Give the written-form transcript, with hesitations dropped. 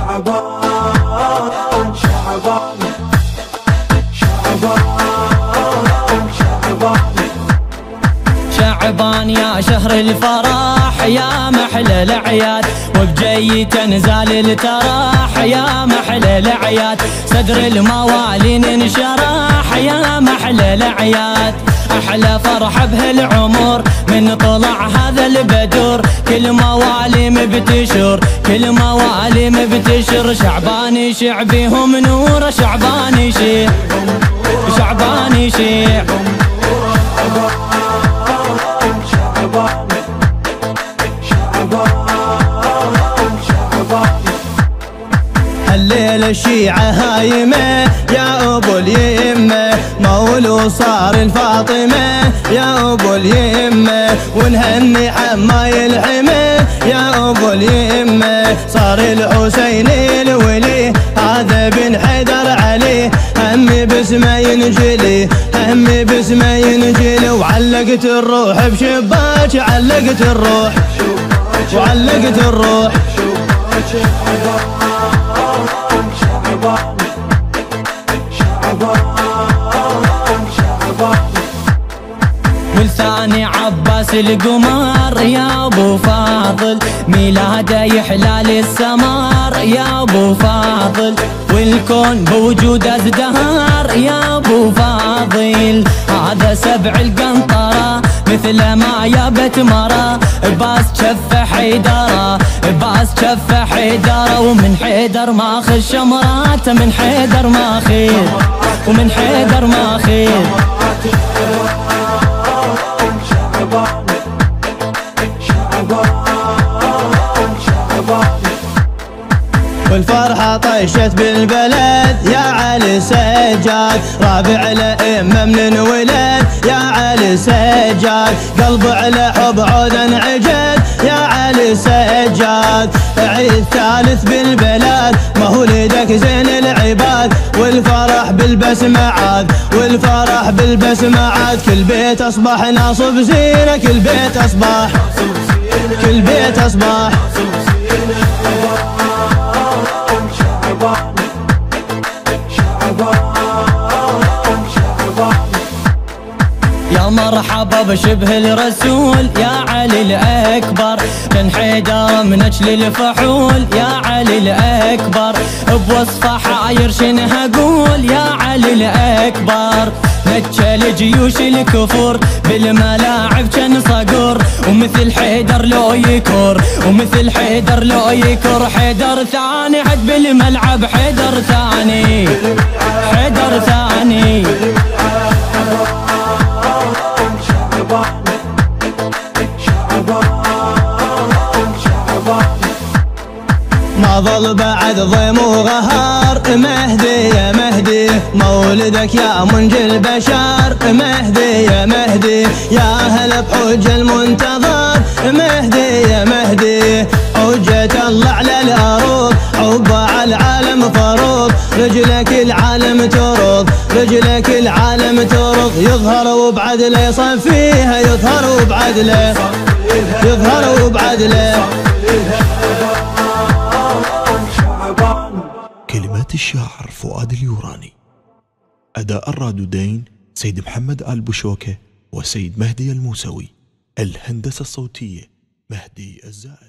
شعبان شعبان شعبان يا شهر الفرح يا محلى الأعياد، وبجي تنزال التراح يا محلى الأعياد، صدر الموالين انشرح يا محلى الأعياد. أحلى فرحة بهالعمر من طلع هذا البدور، كل مواليم بتشر كل مواليم بتشر، شعبان يشع بهم نور، شعبان يشع شعبان يشع الليلة الشيعة هايمة يا أبو اليمة، مولو صار الفاطمة يا أبو اليمة، ونهني حماي الحمى يا أبو اليمة، صار الحسين الولي هذا بن حيدر علي، همي باسمه ينجلي همي باسمه ينجلي، وعلقت الروح بشباك علقت الروح وعلقت الروح. والثاني عباس القمر يا ابو فاضل، ميلاده يحلال السمار يا ابو فاضل، والكون بوجوده ازدهار يا ابو فاضل، هذا سبع القنطره مثل ما يابت مرة، باس شف حيدره باس شف حيدره، ومن حيدر ماخذ شمرات من حيدر ماخذ ومن حيدر ماخذ. والفرحة طيشت بالبلد يا علي سجاد، رابع الأئمة من انولد يا علي سجاد، قلب على حب عود انعجد يا علي سجاد، عيد ثالث بالبلاد مولدك زين العباد، والفرح بالبسمة عاد والفرح بالبسمة عاد، كل بيت أصبح ناصب زينة كل بيت أصبح كل بيت أصبح. يا مرحبا بشبه الرسول يا علي الأكبر، كان حيدر من أجل الفحول يا علي الأكبر، بوصفه حاير شنها أقول يا علي الأكبر، نجل جيوش الكفر بالملاعب كان صقر، ومثل حيدر لو يكر ومثل حيدر لو يكر، حيدر ثاني عد بالملعب حيدر ثاني حيدر ثاني. ما ظل بعد ضيم وغهار، مهدي يا مهدي مولدك يا منجي البشر، مهدي يا مهدي يا هلا بحج المنتظر، مهدي يا مهدي حجة الله على الأرض، حب على العالم فرض، رجلك العالم ترض رجلك العالم ترض، يظهر وبعدله يصفيها يظهر وبعدله يظهر وبعدله. كلمات الشاعر فؤاد اليوراني، أداء الرادودين سيد محمد آل بوشوكة وسيد مهدي الموسوي، الهندسة الصوتية مهدي الزائد.